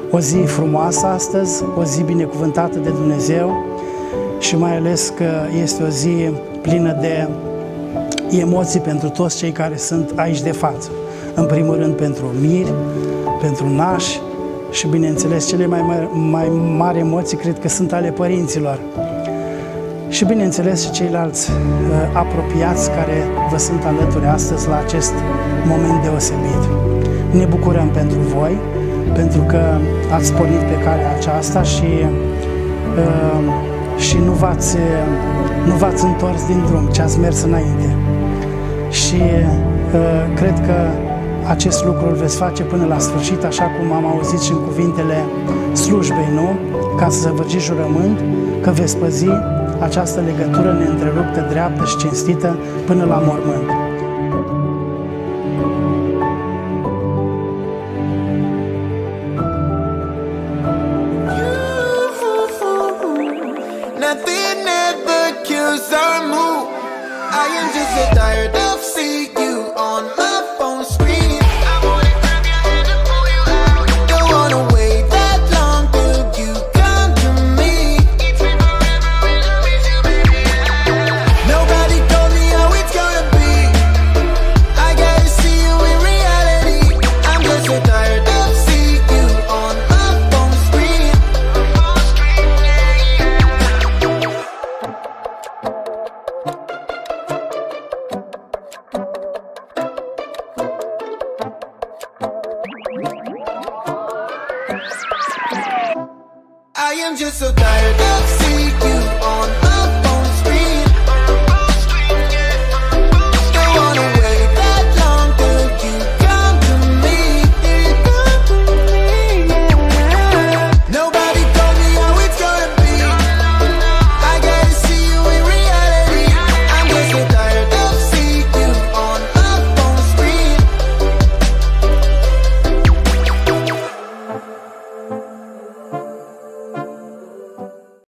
o zi frumoasă astăzi, o zi binecuvântată de Dumnezeu și mai ales că este o zi plină de emoții pentru toți cei care sunt aici de față. În primul rând pentru miri, pentru nași și bineînțeles cele mai mari emoții cred că sunt ale părinților. Și bineînțeles și ceilalți apropiați care vă sunt alături astăzi la acest moment deosebit. Ne bucurăm pentru voi, pentru că ați pornit pe calea aceasta și nu v-ați întors din drum, ci ați mers înainte. Și cred că acest lucru îl veți face până la sfârșit, așa cum am auzit și în cuvintele slujbei, nu? Ca să săvârșiți jurământ că veți păzi această legătură neîntreruptă, dreaptă și cinstită până la mormânt. Nothing ever kills our mood. I am just so tired of seeing you on my phone screen. I wanna grab your hand and pull you out. Don't wanna wait that long till you come to me. It's been forever and I miss you, baby. Nobody told me how it's gonna be. I gotta see you in reality. I'm just so tired of seeing you on my phone screen. I am just so tired.